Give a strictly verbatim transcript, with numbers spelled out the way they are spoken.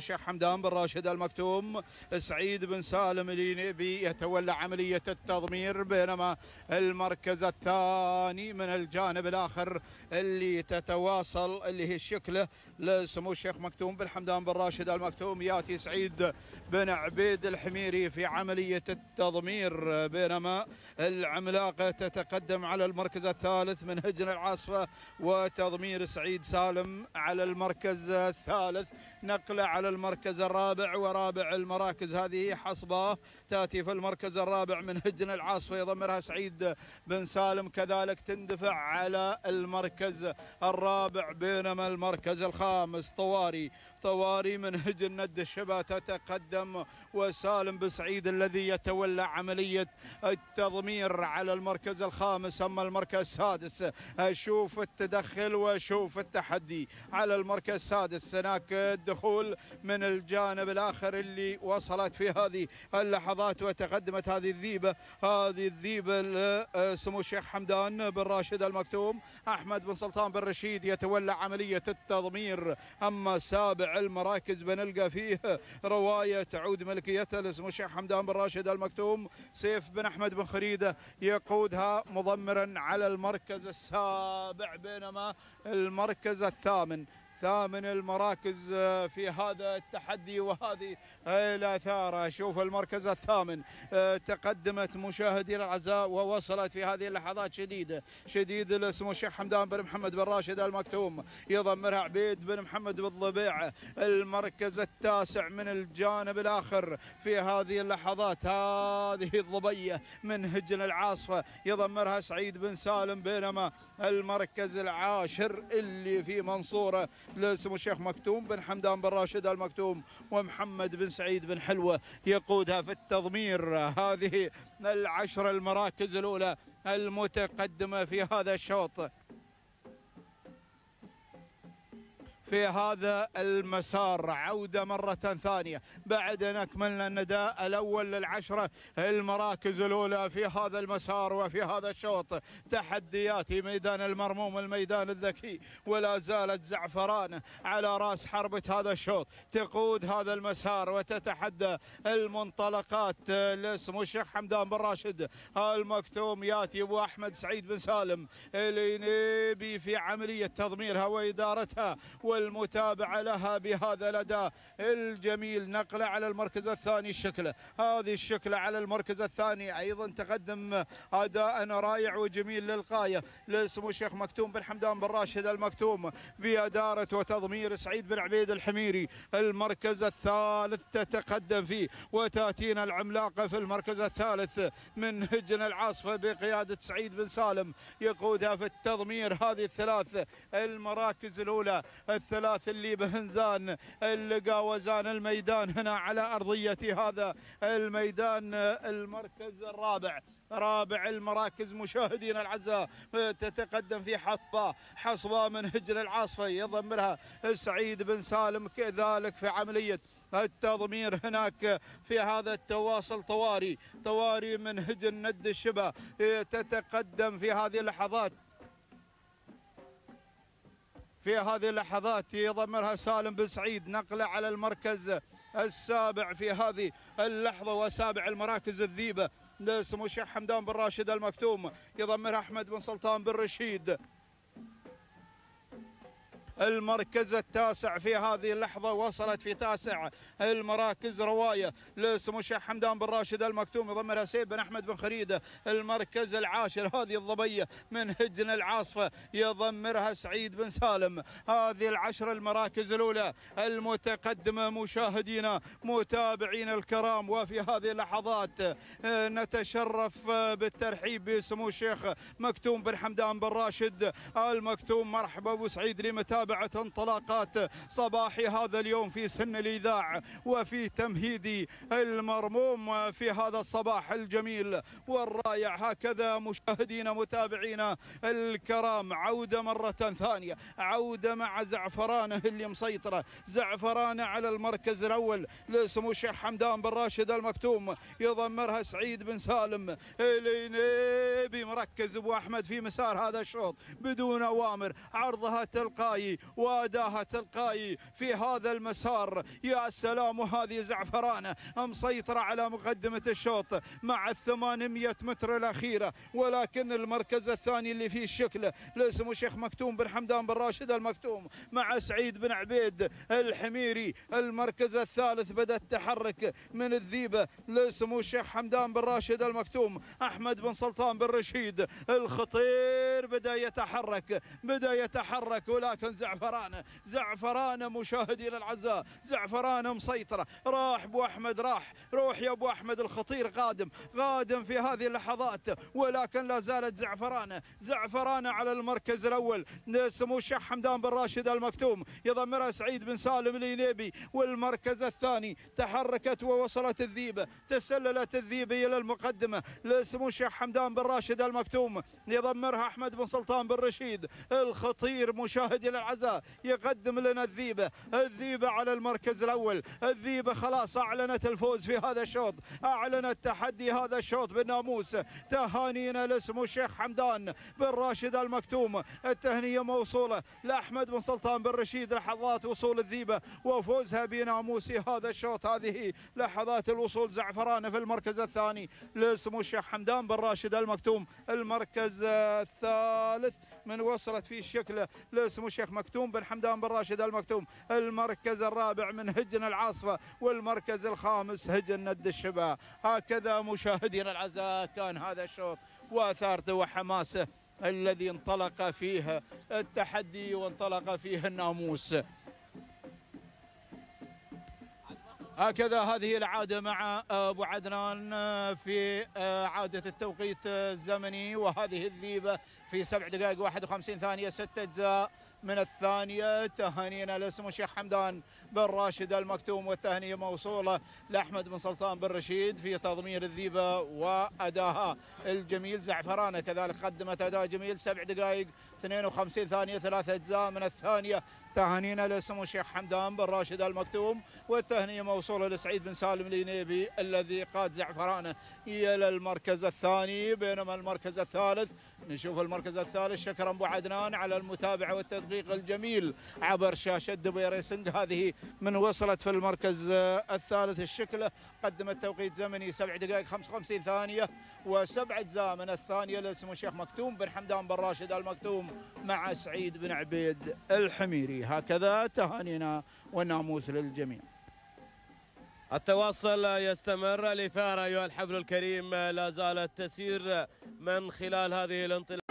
الشيخ حمدان بن راشد المكتوم. سعيد بن سالم الينيبي يتولى عملية التضمير، بينما المركز الثاني من الجانب الآخر اللي تتواصل اللي هي الشكله لسمو الشيخ مكتوم بن حمدان بن راشد المكتوم ياتي سعيد بن عبيد الحميري في عملية التضمير، بينما العملاقة تتقدم على المركز الثالث من هجن العاصفة وتضمير سعيد سالم على المركز الثالث. نقله على المركز الرابع ورابع المراكز هذه حصباه تاتي في المركز الرابع من هجن العاصفة يضمرها سعيد بن سالم، كذلك تندفع على المركز الرابع، بينما المركز الخامس طواري طواري من هجن ند الشبا تتقدم، وسالم بن سعيد الذي يتولى عملية التضمير على المركز الخامس. أما المركز السادس أشوف التدخل وأشوف التحدي على المركز السادس، هناك الدخول من الجانب الآخر اللي وصلت في هذه اللحظات وتقدمت هذه الذيبة هذه الذيبة لسمو الشيخ حمدان بن راشد المكتوم. أحمد بن سلطان بن رشيد يتولى عملية التضمير. أما سابع المراكز بنلقى فيه رواية تعود ملكيتها لسمو الشيخ حمدان بن راشد المكتوم. سيف بن أحمد بن خريدة يقودها مضمرا على المركز السابع، بينما المركز الثامن ثامن المراكز في هذا التحدي وهذه الأثار. شوف المركز الثامن تقدمت مشاهدينا الأعزاء ووصلت في هذه اللحظات شديدة شديدة لسمو الشيخ حمدان بن محمد بن راشد المكتوم يضمرها عبيد بن محمد بن ضبيع. المركز التاسع من الجانب الآخر في هذه اللحظات هذه الضبية من هجن العاصفة يضمرها سعيد بن سالم، بينما المركز العاشر اللي في منصورة لسمو الشيخ مكتوم بن حمدان بن راشد المكتوم ومحمد بن سعيد بن حلوة يقودها في التضمير. هذه العشر المراكز الأولى المتقدمة في هذا الشوط في هذا المسار. عودة مرة ثانية بعد أن أكملنا النداء الأول للعشرة المراكز الأولى في هذا المسار وفي هذا الشوط. تحديات ميدان المرموم الميدان الذكي، ولا زالت زعفران على رأس حربة هذا الشوط تقود هذا المسار وتتحدى المنطلقات لسمو الشيخ حمدان بن راشد المكتوم. ياتي أبو أحمد سعيد بن سالم الينيبي في عملية تضميرها وإدارتها والمتابعة لها بهذا الأداء الجميل. نقلة على المركز الثاني الشكلة هذه الشكلة على المركز الثاني أيضا تقدم أداء رائع وجميل للغاية لسمو الشيخ مكتوم بن حمدان بن راشد المكتوم بإدارة وتضمير سعيد بن عبيد الحميري. المركز الثالث تتقدم فيه وتأتينا العملاقة في المركز الثالث من هجن العاصفة بقيادة سعيد بن سالم يقودها في التضمير. هذه الثلاث المراكز الأولى الثلاث اللي بهنزان اللقى وزان الميدان هنا على أرضية هذا الميدان. المركز الرابع رابع المراكز مشاهدينا الأعزاء تتقدم في حصبة حصبة من هجن العاصفة يضمرها سعيد بن سالم، كذلك في عملية التضمير هناك في هذا التواصل طواري طواري من هجن ند الشبا تتقدم في هذه اللحظات في هذه اللحظات يضمرها سالم بن سعيد. نقله على المركز السابع في هذه اللحظة وسابع المراكز الذيبة لسمو الشيخ حمدان بن راشد المكتوم يضمرها أحمد بن سلطان بن رشيد. المركز التاسع في هذه اللحظة وصلت في تاسع المراكز رواية لسمو الشيخ حمدان بن راشد المكتوم يضمرها سيف بن أحمد بن خريدة. المركز العاشر هذه الضبية من هجن العاصفة يضمرها سعيد بن سالم. هذه العشر المراكز الأولى المتقدمة مشاهدينا متابعين الكرام، وفي هذه اللحظات نتشرف بالترحيب بسمو الشيخ مكتوم بن حمدان بن راشد المكتوم. مرحبا أبو سعيد لمتابعة انطلاقات صباحي هذا اليوم في سن الإذاع وفي تمهيدي المرموم في هذا الصباح الجميل والرائع. هكذا مشاهدينا متابعينا الكرام عودة مرة ثانية، عودة مع زعفرانه اللي مسيطرة، زعفرانه على المركز الأول لسمو الشيخ حمدان بن راشد المكتوم يضمرها سعيد بن سالم. الينيبي مركز أبو أحمد في مسار هذا الشوط بدون أوامر، عرضها تلقائي تلقائي وأداها تلقائي في هذا المسار. يا سلام، وهذه زعفرانة مسيطرة على مقدمة الشوط مع الثمانمية متر الأخيرة، ولكن المركز الثاني اللي فيه الشكل لاسمه شيخ مكتوم بن حمدان بن راشد المكتوم مع سعيد بن عبيد الحميري. المركز الثالث بدأ التحرك من الذيبة لاسمه شيخ حمدان بن راشد المكتوم. أحمد بن سلطان بن رشيد الخطير بدأ يتحرك بدأ يتحرك ولكن زعفران زعفران مشاهدينا الأعزاء، زعفران مسيطرة. راح أبو أحمد، راح روح يا أبو أحمد، الخطير قادم قادم في هذه اللحظات، ولكن لا زالت زعفران زعفران على المركز الأول سمو الشيخ حمدان بن راشد المكتوم، يضمرها سعيد بن سالم الينيبي. والمركز الثاني تحركت ووصلت الذيبة، تسللت الذيبة إلى المقدمة لسمو الشيخ حمدان بن راشد المكتوم، يضمرها أحمد بن سلطان بن رشيد الخطير. مشاهدي الأعزاء يقدم لنا الذيبة الذيبة على المركز الأول. الذيبة خلاص أعلنت الفوز في هذا الشوط، أعلنت تحدي هذا الشوط بالناموس. تهانينا لاسمه الشيخ حمدان بن راشد المكتوم، التهنية موصولة لأحمد بن سلطان بن رشيد لحظات وصول الذيبة وفوزها بناموس هذا الشوط. هذه لحظات الوصول. زعفران في المركز الثاني لاسمه الشيخ حمدان بن راشد المكتوم. المركز الثالث من وصلت فيه الشكل لاسمه الشيخ مكتوم بن حمدان بن راشد المكتوم. المركز الرابع من هجن العاصفة، والمركز الخامس هجن ند الشبا. هكذا مشاهدينا الأعزاء كان هذا الشوط وأثارته وحماسه الذي انطلق فيه التحدي وانطلق فيه الناموس. هكذا هذه العادة مع أبو عدنان في عادة التوقيت الزمني، وهذه الذيبة في سبع دقائق واحد وخمسين ثانية ستة أجزاء من الثانية. تهانينا لاسمه الشيخ حمدان بن راشد المكتوم، والتهنية موصولة لأحمد بن سلطان بن رشيد في تضمير الذيبة وأداها الجميل. زعفرانة كذلك قدمت أداء جميل، سبع دقائق اثنين وخمسين ثانية ثلاثة أجزاء من الثانية. تهانينا لاسمه الشيخ حمدان بن راشد المكتوم، والتهنية موصولة لسعيد بن سالم الينيبي الذي قاد زعفرانه إلى المركز الثاني. بينما المركز الثالث، نشوف المركز الثالث. شكرا أبو عدنان على المتابعة والتدقيق الجميل عبر شاشة دبي ريسنج. هذه من وصلت في المركز الثالث الشكلة، قدمت توقيت زمني سبع دقائق خمسة وخمسين ثانية وسبع أجزاء من الثانية لاسمه الشيخ مكتوم بن حمدان بن راشد المكتوم مع سعيد بن عبيد الحميري. هكذا تهانينا والناموس للجميع. التواصل يستمر. الإثارة أيها الحفل الكريم لا زالت تسير من خلال هذه الانطلاقة.